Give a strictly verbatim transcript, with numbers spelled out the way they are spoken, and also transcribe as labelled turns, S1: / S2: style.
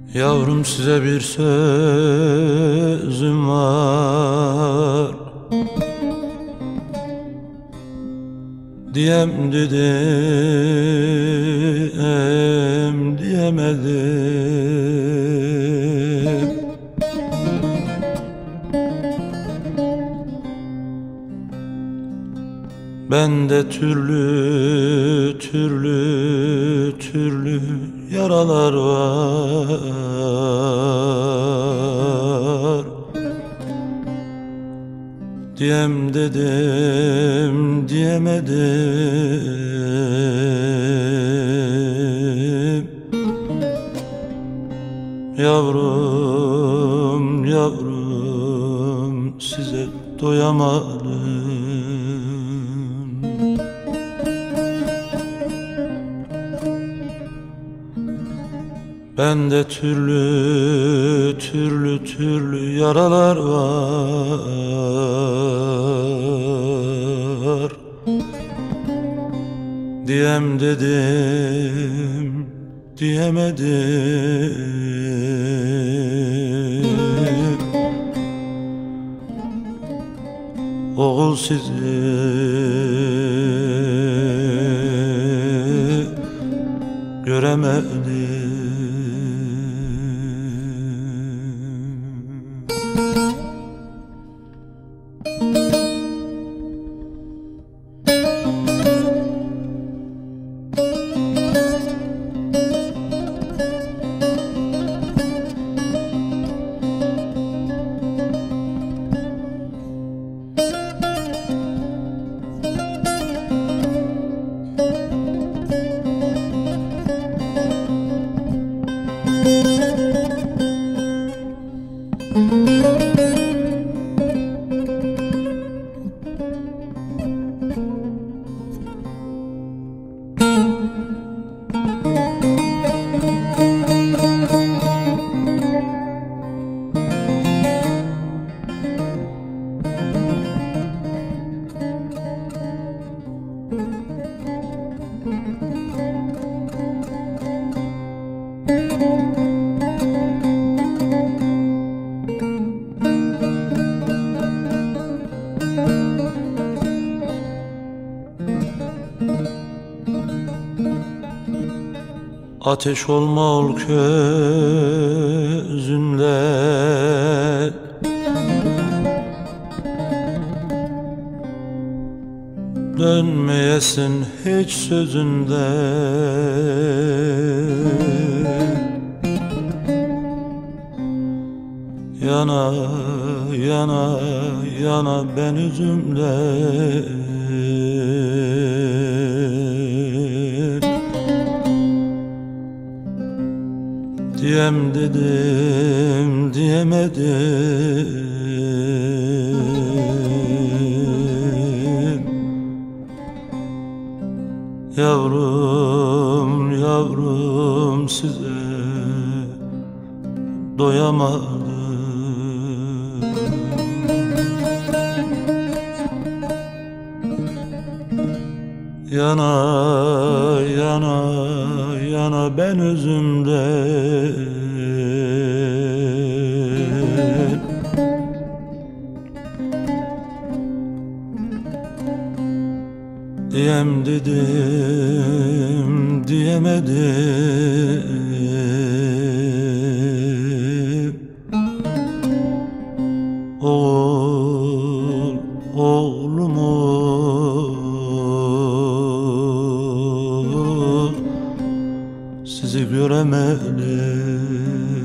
S1: Yavrum size bir sözüm var, diyem dedim, diyemedim. Bende türlü türlü türlü yaralar var, diyem dedim, diyemedim. Yavrum, yavrum size doyamadım. Bende türlü türlü türlü yaralar var, diyem dedim, diyemedim. Oğul sizi göremedim. Ateş olma ol közünle, dönmeyesin hiç sözünde. Yana yana yana ben üzümle, diyem dedim, diyemedim. Yavrum, yavrum size doyamadım. Yana yana yana ben özümde, diyem dedim, diyemedim. Oğul, oğlumu sizi göremedim.